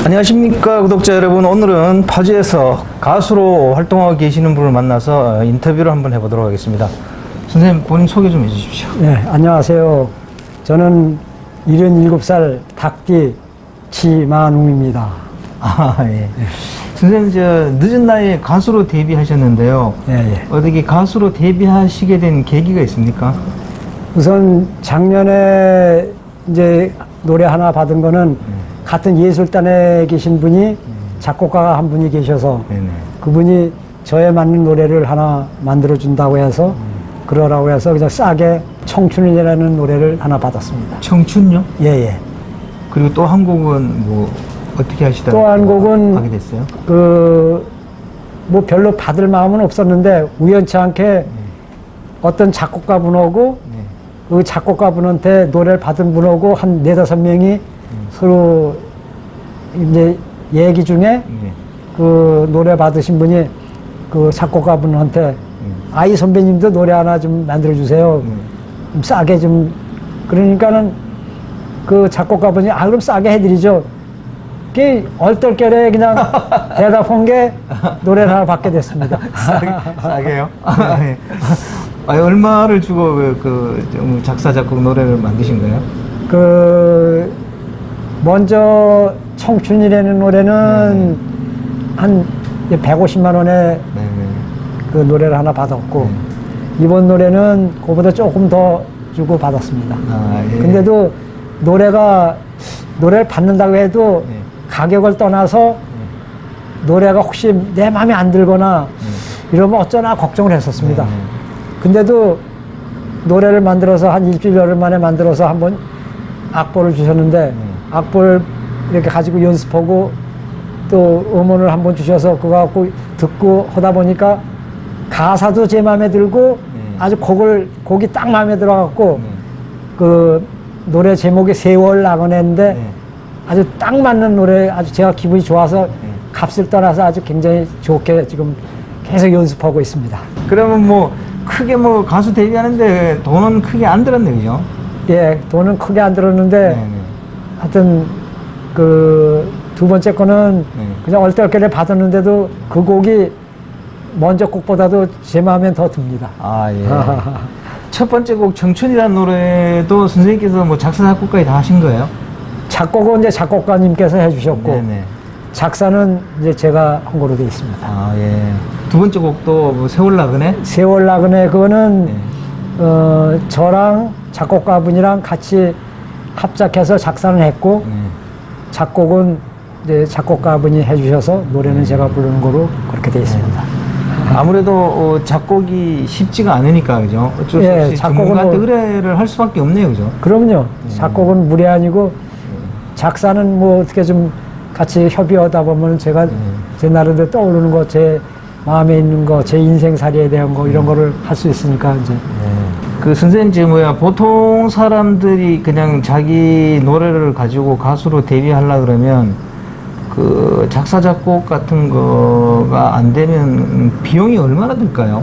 안녕하십니까 구독자 여러분. 오늘은 파주에서 가수로 활동하고 계시는 분을 만나서 인터뷰를 한번 해보도록 하겠습니다. 선생님 본인 소개 좀 해주십시오. 네, 안녕하세요. 저는 77살 닭띠 지만웅입니다. 예. 선생님 늦은 나이에 가수로 데뷔하셨는데요. 예. 어떻게 가수로 데뷔하시게 된 계기가 있습니까? 우선 작년에 이제 노래 하나 받은 거는 같은 예술단에 계신 분이 작곡가 한 분이 계셔서 그분이 저에 맞는 노래를 하나 만들어준다고 해서 그러라고 해서 그냥 싸게 청춘이라는 노래를 하나 받았습니다. 청춘요? 예. 그리고 또 한 곡은 뭐 어떻게 하시다가 또 한 곡은 하게 됐어요? 뭐 별로 받을 마음은 없었는데 우연치 않게 어떤 작곡가분하고 그 작곡가분한테 노래를 받은 분하고 한 4-5명이 서로 이제 얘기 중에 그 노래 받으신 분이 그 작곡가분한테 아이 선배님도 노래 하나 좀 만들어 주세요. 좀 싸게 좀. 그러니까는 그 작곡가분이 그럼 싸게 해드리죠. 그 얼떨결에 그냥 대답한 게 노래를 하나 받게 됐습니다. 싸게요? 얼마를 주고 작사 작곡 노래를 만드신 거예요? 먼저 청춘이라는 노래는 한 150만 원에 그 노래를 하나 받았고 이번 노래는 그보다 조금 더 주고 받았습니다. 근데도 노래를 받는다고 해도 가격을 떠나서 노래가 혹시 내 마음에 안 들거나 이러면 어쩌나 걱정을 했었습니다. 근데도 노래를 만들어서 한 일주일 열흘 만에 만들어서 한번 악보를 주셨는데 악보를 이렇게 가지고 연습하고 또 음원을 한번 주셔서 그거 갖고 듣고 하다 보니까 가사도 제 마음에 들고 아주 곡이 딱 마음에 들어갖고 그 노래 제목이 세월 나그네인데 아주 딱 맞는 노래, 아주 제가 기분이 좋아서 값을 떠나서 아주 굉장히 좋게 지금 계속 연습하고 있습니다. 그러면 뭐 크게 뭐 가수 데뷔하는데 돈은 크게 안 들었네, 그죠? 예, 돈은 크게 안 들었는데 하여튼 그 두 번째 거는 그냥 얼떨결에 받았는데도 그 곡이 먼저 곡보다도 제 마음엔 더 듭니다. 첫 번째 곡 청춘이라는 노래도 선생님께서 뭐 작사 작곡까지 다 하신 거예요? 작곡은 이제 작곡가님께서 해주셨고 작사는 이제 제가 한 거로 되어 있습니다. 두 번째 곡도 뭐 세월 나그네? 세월 나그네 그거는 저랑 작곡가분이랑 같이 합작해서 작사는 했고 작곡은 이제 작곡가분이 해주셔서 노래는 제가 부르는 거로 그렇게 되어 있습니다. 아무래도 작곡이 쉽지가 않으니까, 그죠? 어쩔 수 없이 전문가한테 의뢰를 할 수밖에 없네요, 그죠? 그럼요. 작곡은 무례 아니고 작사는 뭐 어떻게 좀 같이 협의하다 보면 제가 제 나름대로 떠오르는 거, 제 마음에 있는 거, 제 인생살이에 대한 거 이런 거를 할 수 있으니까 이제. 그 선생님 보통 사람들이 그냥 자기 노래를 가지고 가수로 데뷔하려 그러면 그 작사 작곡 같은 거가 안 되면 비용이 얼마나 들까요?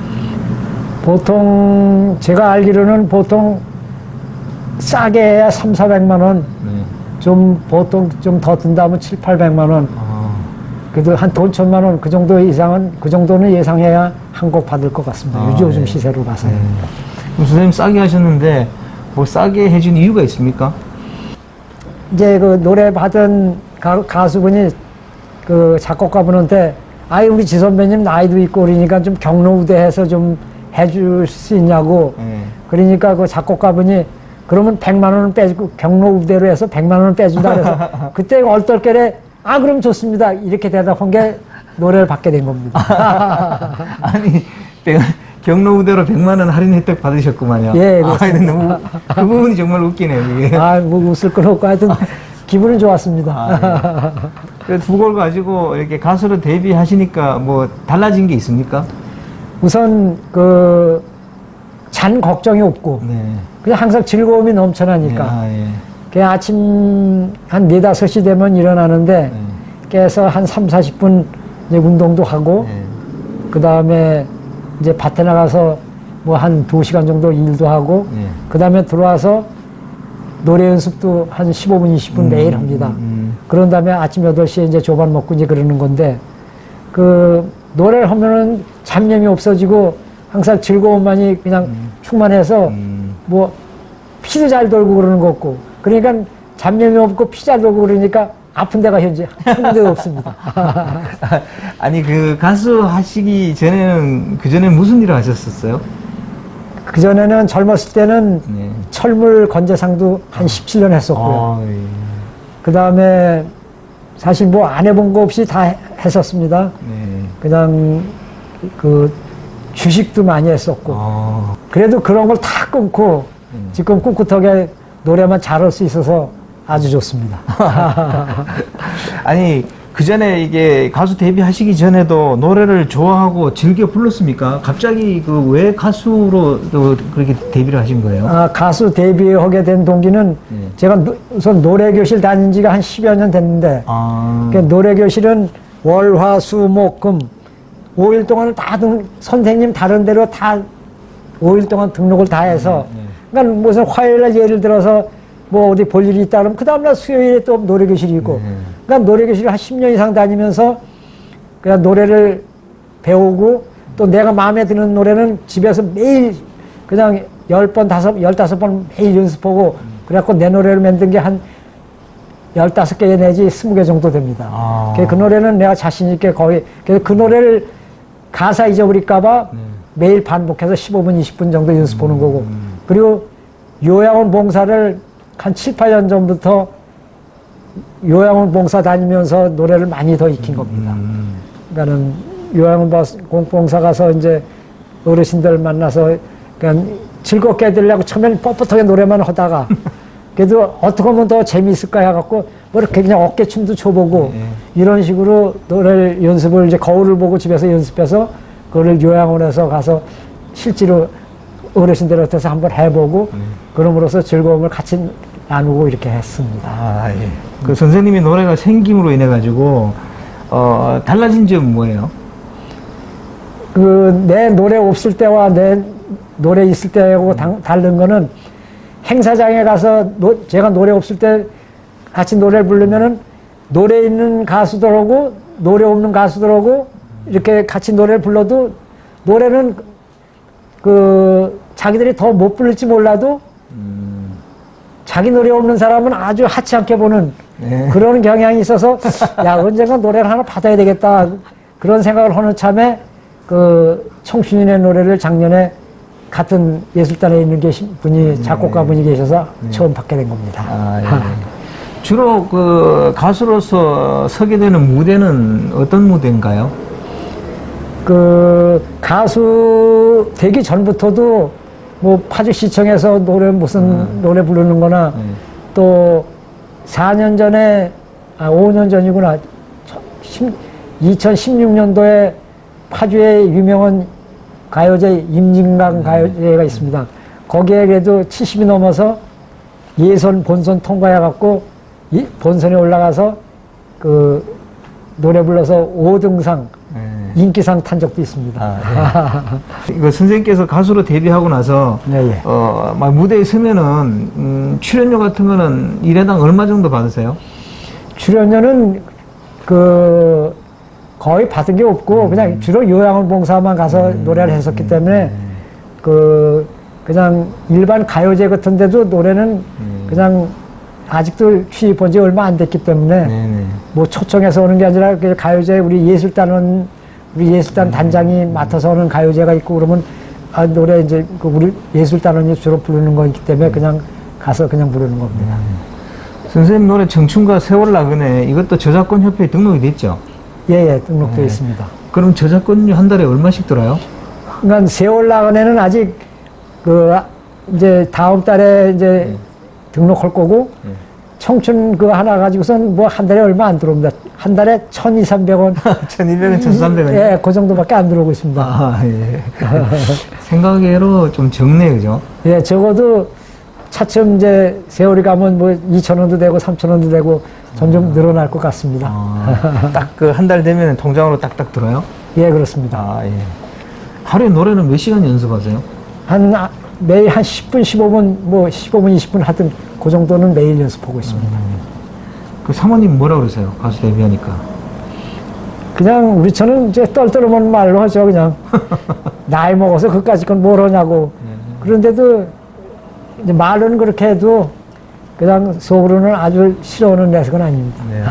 보통 제가 알기로는 보통 싸게 해야 300~400만 원. 좀 보통 좀 더 든다면 700~800만 원. 그래도 한 돈 1000만 원 그 정도 이상은 그 정도는 예상해야 한 곡 받을 것 같습니다. 요즘 시세로 봐서요. 그럼 선생님 싸게 하셨는데 뭐 싸게 해준 이유가 있습니까? 이제 그 노래 받은 가수분이 그 작곡가분한테 우리 지 선배님 나이도 있고 그러니까 좀 경로 우대해서 좀 해줄 수 있냐고. 그러니까 그 작곡가분이 그러면 100만 원은 빼주고 경로 우대로 해서 100만 원은 빼준다 그래서 그때 얼떨결에 그럼 좋습니다 이렇게 대답한 게 노래를 받게 된 겁니다. 아니 경로 우대로 100만 원 할인 혜택 받으셨구만요. 예, 그렇습니다. 너무 그 부분이 정말 웃기네요, 이게. 뭐 웃을 건 없고 하여튼 기분은 좋았습니다. 두 곡을 가지고 이렇게 가수로 데뷔하시니까 뭐 달라진 게 있습니까? 우선 잔 걱정이 없고 그냥 항상 즐거움이 넘쳐나니까 그냥 아침 한 4~5시 되면 일어나는데 깨서 한 30~40분 이제 운동도 하고 그 다음에 이제 밭에 나가서 뭐 한 2시간 정도 일도 하고 그 다음에 들어와서 노래 연습도 한 15분, 20분 매일 합니다. 그런 다음에 아침 8시에 이제 조반 먹고 이제 그러는 건데, 그, 노래를 하면은 잡념이 없어지고 항상 즐거움만이 그냥 충만해서 뭐 피도 잘 돌고 그러는 거 없고, 그러니까 잡념이 없고 피 잘 돌고 그러니까 아픈 데가 현재 한 군데도 없습니다. 아니, 그 가수 하시기 전에는, 그 전에 무슨 일을 하셨었어요? 그전에는 젊었을 때는 네. 철물 건재상도 한 17년 했었고요. 아, 예. 그 다음에 사실 뭐 안 해본 거 없이 다 했었습니다. 네. 그냥 그 주식도 많이 했었고. 아, 그래도 그런 걸 다 끊고 지금 꿋꿋하게 노래만 잘할 수 있어서 아주 좋습니다. 아니, 그 전에 이게 가수 데뷔하시기 전에도 노래를 좋아하고 즐겨 불렀습니까? 갑자기 그 왜 가수로 또 그렇게 데뷔를 하신 거예요? 아, 가수 데뷔하게 된 동기는 네. 제가 우선 노래교실 다닌 지가 한 10여 년 됐는데, 아, 그 노래교실은 월, 화, 수, 목, 금 5일 동안 다 선생님 다른 데로 다 5일 동안 등록을 다 해서, 그러니까 무슨 화요일날 예를 들어서 뭐 어디 볼 일이 있다 그러면 그 다음날 수요일에 또 노래교실이 있고, 그러니까 노래교실을 한 10년 이상 다니면서 그냥 노래를 배우고, 또 내가 마음에 드는 노래는 집에서 매일 그냥 10번, 15번 매일 연습하고, 그래갖고 내 노래를 만든 게 한 15개 내지 20개 정도 됩니다. 아. 그 노래는 내가 자신있게 거의, 그래서 그 노래를 가사 잊어버릴까봐 매일 반복해서 15분, 20분 정도 연습하는 거고, 그리고 요양원 봉사를 한 7, 8년 전부터 요양원 봉사 다니면서 노래를 많이 더 익힌 겁니다. 그러니까는 요양원 봉사 가서 이제 어르신들 만나서 그냥 즐겁게 해드리려고 처음에는 뻣뻣하게 노래만 하다가 그래도 어떻게 하면 더 재미있을까 해갖고 뭐 이렇게 그냥 어깨춤도 춰보고 이런 식으로 노래를 연습을 이제 거울을 보고 집에서 연습해서 그거를 요양원에서 가서 실제로 어르신들한테서 한번 해보고 그럼으로써 즐거움을 같이 나누고 이렇게 했습니다. 아, 예. 그 선생님이 노래가 생김으로 인해 가지고 달라진 점은 뭐예요? 그 내 노래 없을 때와 내 노래 있을 때하고 다른 거는 행사장에 가서 제가 노래 없을 때 같이 노래를 부르면은 노래 있는 가수들하고 노래 없는 가수들하고 이렇게 같이 노래를 불러도 노래는 그 자기들이 더 못 부를지 몰라도 자기 노래 없는 사람은 아주 하찮게 보는 네. 그런 경향이 있어서 야 언젠가 노래를 하나 받아야 되겠다 그런 생각을 하는 참에 그 청춘인의 노래를 작년에 같은 예술단에 있는 분이 작곡가분이 계셔서 처음 받게 된 겁니다. 아, 예. 주로 그 가수로서 서게 되는 무대는 어떤 무대인가요? 그 가수 되기 전부터도 뭐 파주시청에서 노래 무슨 노래 부르는 거나 또 4년 전에 5년 전이구나 2016년도에 파주에 유명한 가요제 임진강 가요제가 있습니다. 거기에 그래도 70이 넘어서 예선 본선 통과해갖고 본선에 올라가서 그 노래 불러서 5등상 인기상 탄 적도 있습니다. 아, 예. 이거 선생님께서 가수로 데뷔하고 나서 네, 예. 막 무대에 서면은 출연료 같은 거는 일회당 얼마 정도 받으세요? 출연료는 그 거의 받은 게 없고 그냥 주로 요양원 봉사만 가서 노래를 했었기 때문에 그 그냥 일반 가요제 같은 데도 노래는 그냥 아직도 취입한 지 얼마 안 됐기 때문에 뭐 초청해서 오는 게 아니라 그 가요제 우리 예술단 단장이 맡아서 오는 가요제가 있고 그러면 아 노래 이제 그 우리 예술단원이 주로 부르는 거기 때문에 그냥 가서 그냥 부르는 겁니다. 선생님 노래 청춘과 세월 나그네 이것도 저작권 협회에 등록이 됐죠? 예, 등록되어 있습니다. 그럼 저작권료 한 달에 얼마씩 들어요? 그러니까 세월 나그네는 아직 그 이제 다음 달에 이제 등록할 거고 청춘 그거 하나 가지고선 뭐 한 달에 얼마 안 들어옵니다. 한 달에 1,200~300원. 1,200원, 1,300원. 예, 그 정도밖에 안 들어오고 있습니다. 아, 예. 생각외로 좀 적네, 그죠? 예, 적어도 차츰 이제 세월이 가면 뭐 2,000원도 되고 3,000원도 되고 점점 늘어날 것 같습니다. 딱 그 한 달 되면 통장으로 딱딱 들어요? 예, 그렇습니다. 아, 예. 하루에 노래는 몇 시간 연습하세요? 매일 한 10분, 15분, 뭐 15분, 20분 하든 그 정도는 매일 연습하고 있습니다. 그 사모님 뭐라 그러세요? 가수 데뷔하니까. 그냥 우리처럼 이제 떨떠름한 말로 하죠. 그냥 나이 먹어서 그까짓 건 뭘 하냐고. 그런데도 이제 말은 그렇게 해도 그냥 속으로는 아주 싫어하는 녀석은 아닙니다. 네.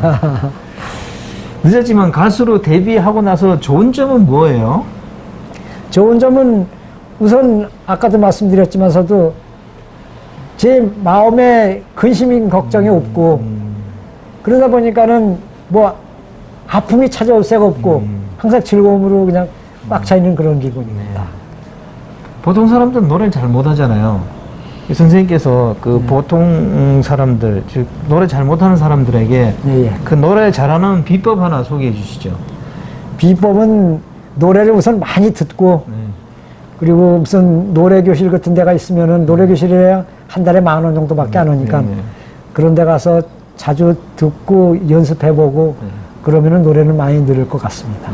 늦었지만 가수로 데뷔하고 나서 좋은 점은 뭐예요? 좋은 점은 우선 아까도 말씀드렸지만서도 제 마음에 근심인 걱정이 없고 그러다 보니까는 뭐 아픔이 찾아올 새가 없고 항상 즐거움으로 그냥 꽉 차 있는 그런 기분입니다. 네. 보통 사람들은 노래를 잘 못하잖아요. 선생님께서 그 보통 사람들, 즉 노래 잘 못하는 사람들에게 예. 그 노래 잘하는 비법 하나 소개해 주시죠. 비법은 노래를 우선 많이 듣고 그리고 무슨 노래교실 같은 데가 있으면은 노래교실에 한 달에 10,000원 정도밖에 안 오니까 그런 데 가서 자주 듣고 연습해보고 그러면은 노래는 많이 늘을 것 같습니다.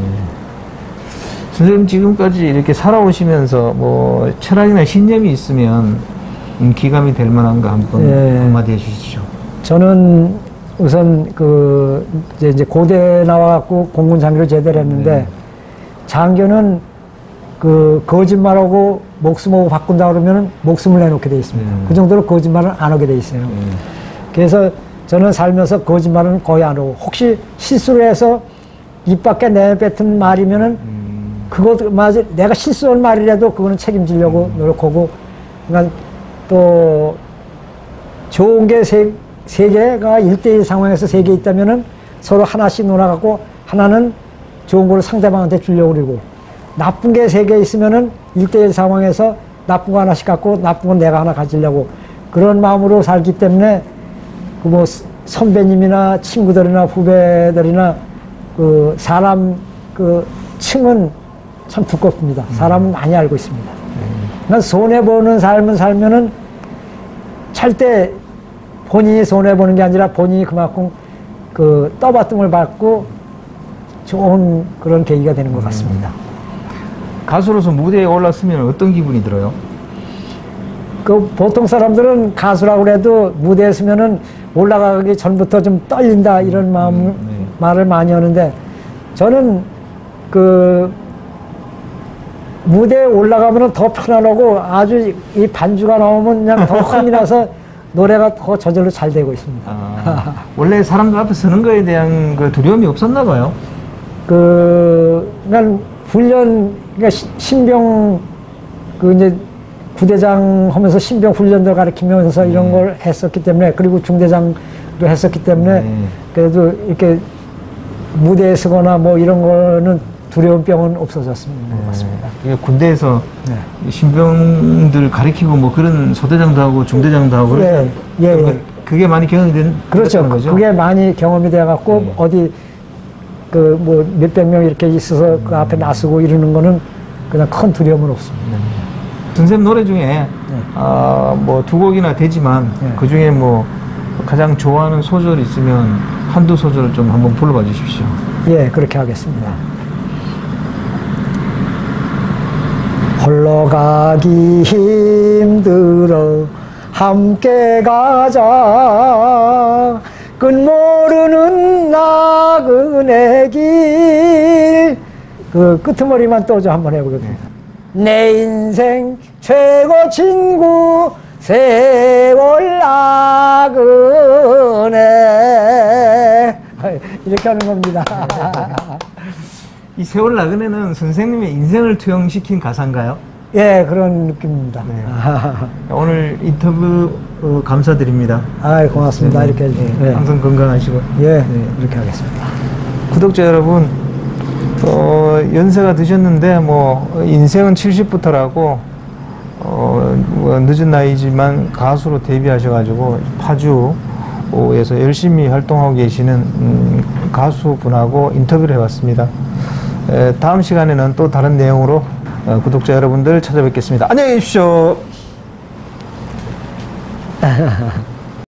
선생님 지금까지 이렇게 살아오시면서 뭐 철학이나 신념이 있으면 기감이 될 만한 거 한번 한마디 해주시죠. 저는 우선 그 이제 고대 나와갖고 공군 장교를 제대를 했는데 장교는 그 거짓말하고 목숨하고 바꾼다 그러면 목숨을 내놓게 돼 있습니다. 그 정도로 거짓말을 안 하게 돼 있어요. 그래서 저는 살면서 거짓말은 거의 안 하고 혹시 실수를 해서 입 밖에 내뱉은 말이면은 그것 맞아 내가 실수한 말이라도 그거는 책임지려고 노력하고 그러니까 또 좋은 게 세 개가 1대1 상황에서 3개 있다면은 서로 하나씩 놀아갖고 하나는 좋은 거를 상대방한테 주려고 그러고 나쁜 게 3개 있으면은 1대1 상황에서 나쁜 거 하나씩 갖고 나쁜 건 내가 하나 가지려고 그런 마음으로 살기 때문에 그 뭐 선배님이나 친구들이나 후배들이나 그 사람 그 층은 참 두껍습니다. 사람은 많이 알고 있습니다. 그러니까 손해보는 삶을 살면은 절대 본인이 손해보는 게 아니라 본인이 그만큼 그 떠받침을 받고 좋은 그런 계기가 되는 것 같습니다. 가수로서 무대에 올랐으면 어떤 기분이 들어요? 그 보통 사람들은 가수라고 해도 무대에 서면은 올라가기 전부터 좀 떨린다 이런 말을 많이 하는데 저는 그 무대에 올라가면 더 편안하고 아주 이 반주가 나오면 그냥 더 흥이 나서 노래가 더 저절로 잘 되고 있습니다. 원래 사람들 앞에 서는 거에 대한 그 두려움이 없었나 봐요? 그러니까 훈련, 그러니까 신병 그 이제 부대장 하면서 신병 훈련들 가르치면서 이런 걸 했었기 때문에 그리고 중대장도 했었기 때문에 그래도 이렇게 무대에 서거나 뭐 이런 거는 두려운 병은 없어졌습니다. 같습니다. 군대에서 신병들 가르치고 뭐 그런 소대장도 하고 중대장도 하고 그게 많이 경험이 된 그렇죠. 거죠? 그게 많이 경험이 돼갖고 어디 그 뭐 몇백 명 이렇게 있어서 그 앞에 나서고 이러는 거는 그냥 큰 두려움은 없습니다. 선생님 노래 중에 뭐 2곡이나 되지만 그 중에 뭐 가장 좋아하는 소절 있으면 한두 소절을 좀 한번 불러봐 주십시오. 예, 그렇게 하겠습니다. 홀로 가기 힘들어 함께 가자 끝 모르는 나그네 길 그 끄트머리만 또 좀 한번 해보겠습니다. 내 인생 최고 친구 세월 나그네 이렇게 하는 겁니다. 이 세월 나그네는 선생님의 인생을 투영시킨 가사인가요? 예, 그런 느낌입니다. 오늘 인터뷰 감사드립니다. 아, 고맙습니다. 이렇게 항상 건강하시고. 이렇게 하겠습니다. 구독자 여러분, 연세가 드셨는데 뭐 인생은 70부터라고 뭐 늦은 나이지만 가수로 데뷔하셔가지고 파주에서 열심히 활동하고 계시는 가수분하고 인터뷰를 해봤습니다. 다음 시간에는 또 다른 내용으로 구독자 여러분들 찾아뵙겠습니다. 안녕히 계십시오.